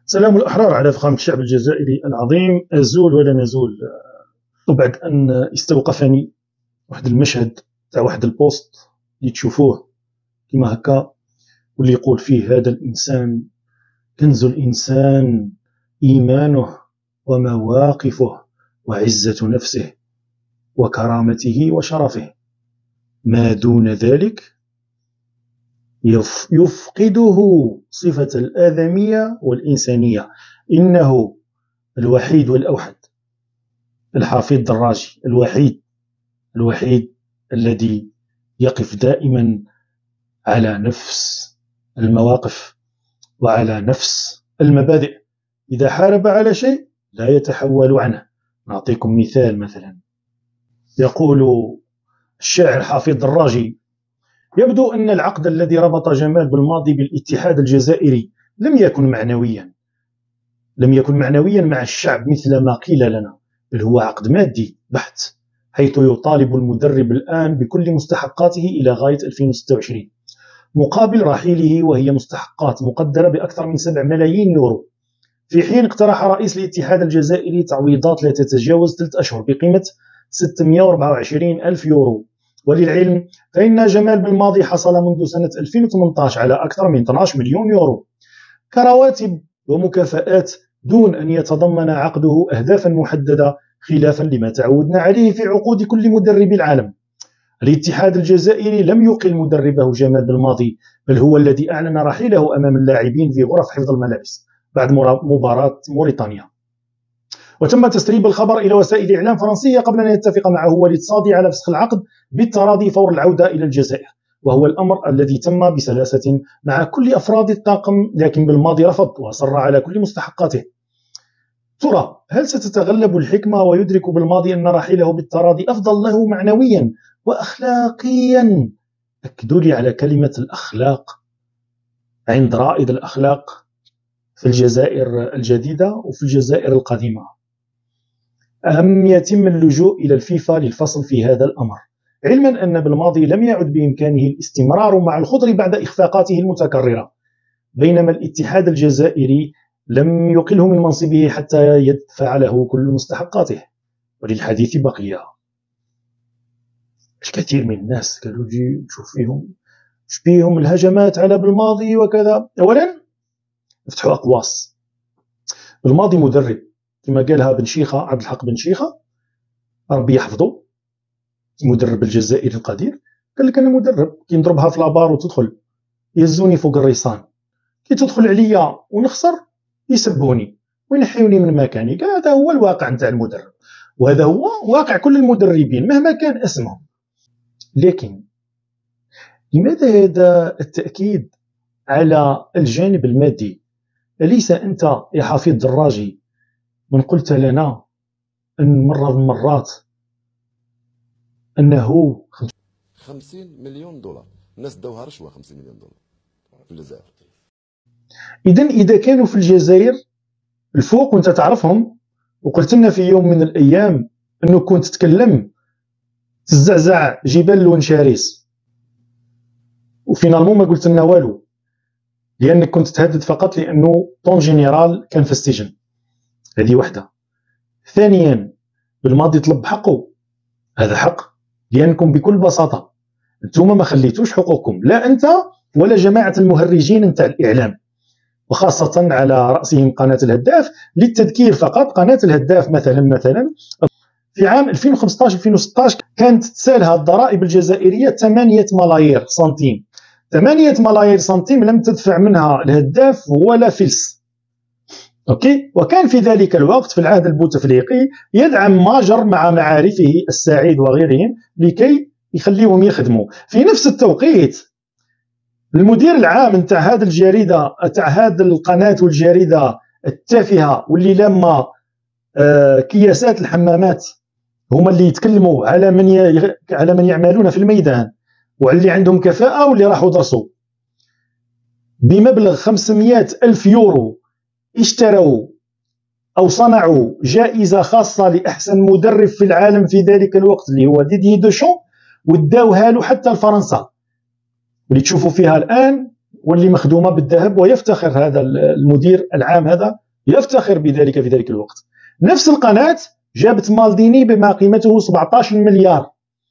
سلام الأحرار على فخامة الشعب الجزائري العظيم. أزول ولا نزول. وبعد أن استوقفني واحد المشهد تاع واحد البوست اللي تشوفوه كما هكا، واللي يقول فيه: هذا الإنسان كنز الإنسان، إيمانه ومواقفه وعزة نفسه وكرامته وشرفه، ما دون ذلك يفقده صفة الآدمية والإنسانية. إنه الوحيد والأوحد، الحفيظ الدراجي، الوحيد الذي يقف دائما على نفس المواقف وعلى نفس المبادئ. إذا حارب على شيء لا يتحول عنه. نعطيكم مثال. مثلا يقول الشاعر حفيظ دراجي: يبدو أن العقد الذي ربط جمال بالماضي بالاتحاد الجزائري لم يكن معنويا مع الشعب مثل ما قيل لنا، بل هو عقد مادي بحت، حيث يطالب المدرب الآن بكل مستحقاته إلى غاية 2026 مقابل رحيله، وهي مستحقات مقدرة بأكثر من 7 ملايين يورو، في حين اقترح رئيس الاتحاد الجزائري تعويضات لا تتجاوز 3 أشهر بقيمة 624 ألف يورو. وللعلم فإن جمال بالماضي حصل منذ سنة 2018 على أكثر من 12 مليون يورو كرواتب ومكافآت، دون أن يتضمن عقده أهدافا محددة، خلافا لما تعودنا عليه في عقود كل مدرب العالم. الاتحاد الجزائري لم يقل مدربه جمال بالماضي، بل هو الذي أعلن رحيله أمام اللاعبين في غرف حفظ الملابس بعد مباراة موريتانيا. وتم تسريب الخبر إلى وسائل إعلام فرنسية قبل أن يتفق معه وليد صادي على فسخ العقد بالتراضي فور العودة إلى الجزائر، وهو الأمر الذي تم بسلاسة مع كل أفراد الطاقم، لكن بالماضي رفض وأصر على كل مستحقاته. ترى هل ستتغلب الحكمة ويدرك بالماضي أن رحيله بالتراضي أفضل له معنويا وأخلاقيا؟ أكدوا لي على كلمة الأخلاق عند رائد الأخلاق في الجزائر الجديدة وفي الجزائر القديمة. أم يتم اللجوء إلى الفيفا للفصل في هذا الأمر، علما أن بالماضي لم يعد بإمكانه الاستمرار مع الخضر بعد إخفاقاته المتكررة، بينما الاتحاد الجزائري لم يقله من منصبه حتى يدفع له كل مستحقاته. وللحديث بقية. الكثير من الناس قالوا لي نشوف فيهم شبيهم الهجمات على بالماضي وكذا. أولا فتحوا أقواس. بالماضي مدرب كما قالها بن شيخة، عبد الحق بن شيخة ربي يحفظه، المدرب الجزائري القدير، قال لك أنا مدرب كي نضربها في لابار وتدخل يهزوني فوق الريسان، كي تدخل عليا ونخسر يسبوني وينحيوني من مكاني. قال هذا هو الواقع نتاع المدرب، وهذا هو واقع كل المدربين مهما كان اسمهم. لكن لماذا هذا التأكيد على الجانب المادي؟ أليس أنت يا حفيظ دراجي من قلت لنا أن مرة من المرات أنه 50 مليون دولار الناس داوها رشوة 50 مليون دولار في الجزائر؟ إذا كانوا في الجزائر الفوق وانت تعرفهم، وقلت لنا في يوم من الأيام أنه كنت تتكلم تزعزع جبال الونشاريس، وفينالمون ما قلت لنا والو، لأنك كنت تهدد فقط لأنه طون جينيرال كان في السجن. هذه واحدة. ثانيا بالماضي طلب حقه، هذا حق، لأنكم بكل بساطة أنتم ما خليتوش حقوقكم، لا أنت ولا جماعة المهرجين نتاع الإعلام، وخاصة على رأسهم قناة الهداف. للتذكير فقط، قناة الهداف مثلا في عام 2015-2016 كانت تسالها الضرائب الجزائرية 8 ملايير سنتيم. 8 ملايير سنتيم لم تدفع منها الهداف ولا فلس. أوكي. وكان في ذلك الوقت في العهد البوتفليقي يدعم ماجر مع معارفه السعيد وغيرهم لكي يخليهم يخدموا. في نفس التوقيت المدير العام نتاع هذه الجريدة، تاع هذه القناة والجريدة التافهة واللي لما كياسات الحمامات هما اللي يتكلموا على من يعملون في الميدان وعلى اللي عندهم كفاءة واللي راحوا درسوا، بمبلغ 500 ألف يورو اشتروا أو صنعوا جائزة خاصة لأحسن مدرب في العالم في ذلك الوقت اللي هو ديدي دوشون، وداوها له حتى لفرنسا، واللي تشوفوا فيها الآن واللي مخدومة بالذهب، ويفتخر هذا المدير العام هذا يفتخر بذلك في ذلك الوقت. نفس القناة جابت مالديني بما قيمته 17 مليار.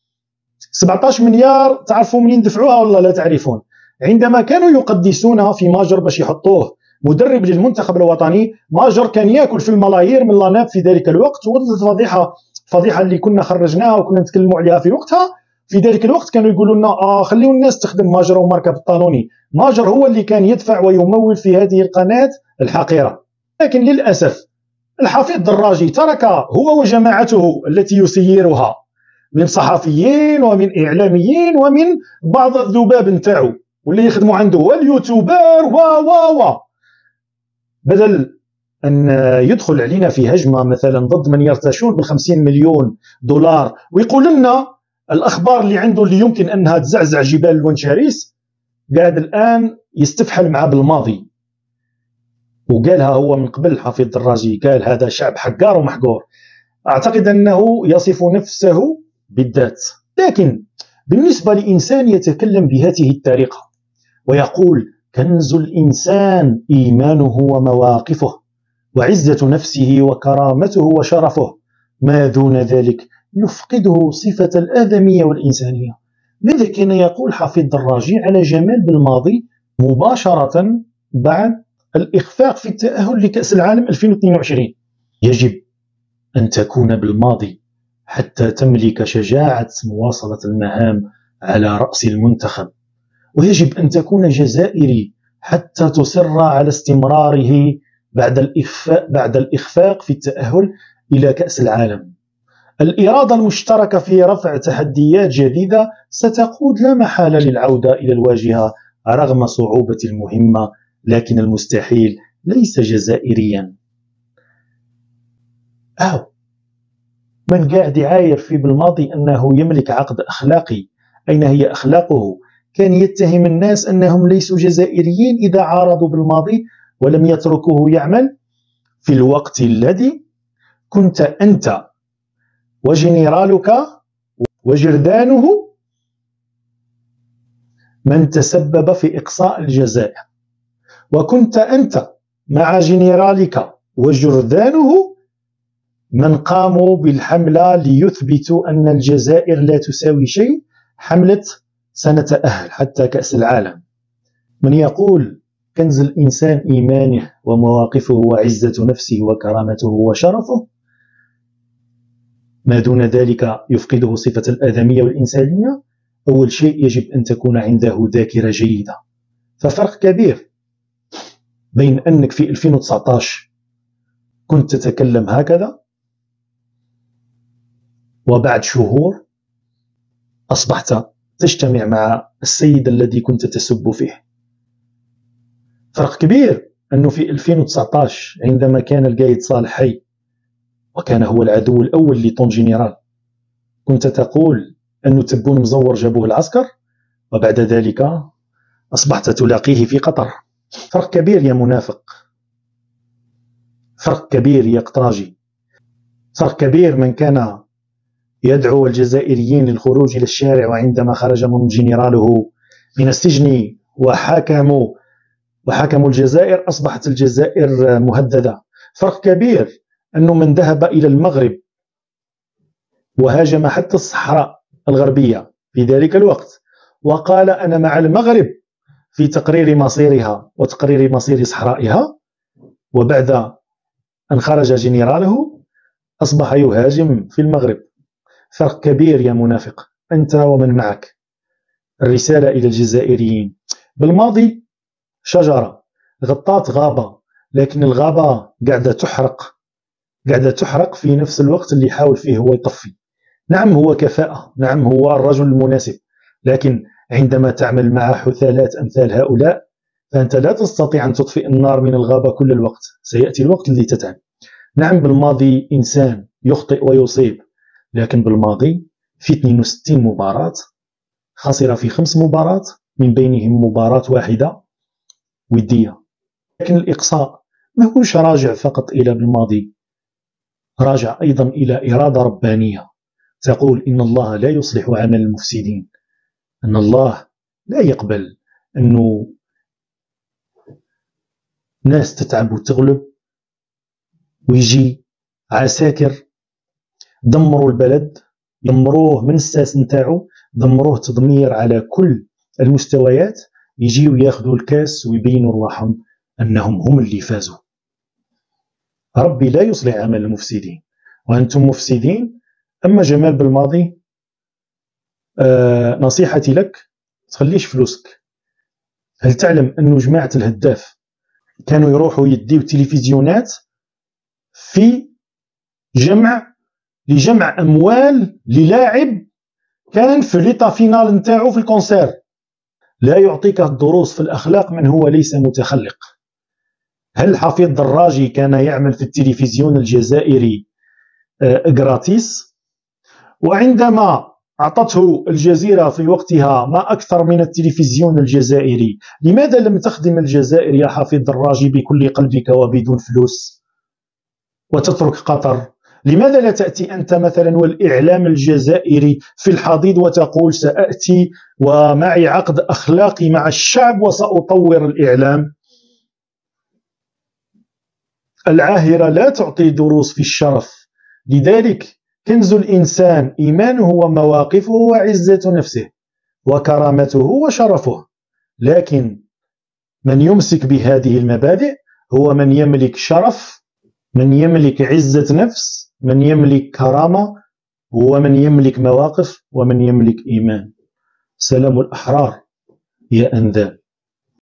17 مليار تعرفوا منين دفعوها ولا لا تعرفون؟ عندما كانوا يقدسون في ماجر باش يحطوه مدرب للمنتخب الوطني، ماجر كان ياكل في الملايير من لاناب في ذلك الوقت، وظلت فضيحه اللي كنا خرجناها وكنا نتكلموا عليها في وقتها. في ذلك الوقت كانوا يقولوا لنا خليوا الناس تخدم ماجر وماركا بالطالوني. ماجر هو اللي كان يدفع ويمول في هذه القناة الحقيرة. لكن للأسف الحفيظ دراجي ترك هو وجماعته التي يسيرها من صحفيين ومن إعلاميين ومن بعض الذباب نتاعو واللي يخدموا عنده واليوتيوبر و بدل أن يدخل علينا في هجمة مثلا ضد من يرتشون ب50 مليون دولار ويقول لنا الأخبار اللي عنده اللي يمكن أنها تزعزع جبال الونشاريس، قاعد الآن يستفحل معاه بالماضي. وقالها هو من قبل حفيظ دراجي، قال هذا شعب حقار ومحقور. أعتقد أنه يصف نفسه بالذات. لكن بالنسبة لإنسان يتكلم بهذه الطريقة ويقول كنز الإنسان إيمانه ومواقفه وعزة نفسه وكرامته وشرفه، ما دون ذلك يفقده صفة الآدمية والإنسانية. ماذا كان يقول حفيظ دراجي على جمال بالماضي مباشرة بعد الإخفاق في التأهل لكأس العالم 2022؟ يجب أن تكون بالماضي حتى تملك شجاعة مواصلة المهام على رأس المنتخب، ويجب أن تكون جزائري حتى تصر على استمراره بعد الإخفاق في التأهل إلى كأس العالم. الإرادة المشتركة في رفع تحديات جديدة ستقود لا محالة للعودة إلى الواجهة رغم صعوبة المهمة، لكن المستحيل ليس جزائريا. من قاعد يعاير في بالماضي أنه يملك عقد أخلاقي، أين هي أخلاقه؟ كان يتهم الناس أنهم ليسوا جزائريين إذا عارضوا بالماضي ولم يتركوه يعمل في الوقت الذي كنت أنت وجنرالك وجردانه من تسبب في إقصاء الجزائر، وكنت أنت مع جنرالك وجردانه من قاموا بالحملة ليثبتوا أن الجزائر لا تساوي شيء، حملة سنتأهل حتى كأس العالم. من يقول كنز الإنسان إيمانه ومواقفه وعزة نفسه وكرامته وشرفه، ما دون ذلك يفقده صفة الآدمية والإنسانية. أول شيء يجب أن تكون عنده ذاكرة جيدة. ففرق كبير بين أنك في 2019 كنت تتكلم هكذا وبعد شهور أصبحت تجتمع مع السيد الذي كنت تسب فيه. فرق كبير أنه في 2019 عندما كان القايد صالح حي وكان هو العدو الأول لطون جنرال كنت تقول أنه تبون مزور جابوه العسكر، وبعد ذلك أصبحت تلاقيه في قطر. فرق كبير يا منافق، فرق كبير يا قطراجي، فرق كبير. من كان يدعو الجزائريين للخروج إلى الشارع وعندما خرج من جنراله من السجن وحكموا الجزائر أصبحت الجزائر مهددة. فرق كبير أنه من ذهب إلى المغرب وهاجم حتى الصحراء الغربية في ذلك الوقت وقال أنا مع المغرب في تقرير مصيرها وتقرير مصير صحرائها، وبعد أن خرج جنراله أصبح يهاجم في المغرب. فرق كبير يا منافق أنت ومن معك. الرسالة إلى الجزائريين: بالماضي شجرة غطات غابة، لكن الغابة قاعدة تحرق في نفس الوقت اللي يحاول فيه هو يطفي. نعم هو كفاءة، نعم هو الرجل المناسب، لكن عندما تعمل مع حثالات أمثال هؤلاء فأنت لا تستطيع أن تطفئ النار من الغابة كل الوقت، سيأتي الوقت اللي تتعب. نعم بالماضي إنسان يخطئ ويصيب، لكن بالماضي في 62 مباراة خسر في 5 مباريات من بينهم مباراة واحدة ودية. لكن الإقصاء ما هوش راجع فقط إلى بالماضي، راجع أيضا إلى إرادة ربانية تقول إن الله لا يصلح عمل المفسدين، أن الله لا يقبل أنه ناس تتعب وتغلب، ويجي عساكر دمروا البلد، دمروه من الساس نتاعو، دمروه تدمير على كل المستويات، يجيو ياخذوا الكاس ويبينوا رواحهم أنهم هم اللي فازوا. ربي لا يصلح عمل المفسدين، وأنتم مفسدين. أما جمال بالماضي، نصيحتي لك تخليش فلوسك. هل تعلم أنه جماعة الهداف كانوا يروحوا يديو تلفزيونات في لجمع أموال للاعب كان في ليطا فينال نتاعو في الكونسير؟ لا يعطيك الدروس في الأخلاق من هو ليس متخلق. هل حفيظ دراجي كان يعمل في التلفزيون الجزائري غراتيس؟ وعندما أعطته الجزيرة في وقتها ما أكثر من التلفزيون الجزائري، لماذا لم تخدم الجزائر يا حفيظ دراجي بكل قلبك وبدون فلوس وتترك قطر؟ لماذا لا تأتي أنت مثلا والإعلام الجزائري في الحضيض وتقول سأأتي ومعي عقد أخلاقي مع الشعب وسأطور الإعلام؟ العاهرة لا تعطي دروس في الشرف. لذلك كنز الإنسان إيمانه ومواقفه وعزة نفسه وكرامته وشرفه. لكن من يمسك بهذه المبادئ هو من يملك شرف، من يملك عزة نفس، من يملك كرامة، ومن يملك مواقف، ومن يملك إيمان. سلام الأحرار يا أنذال.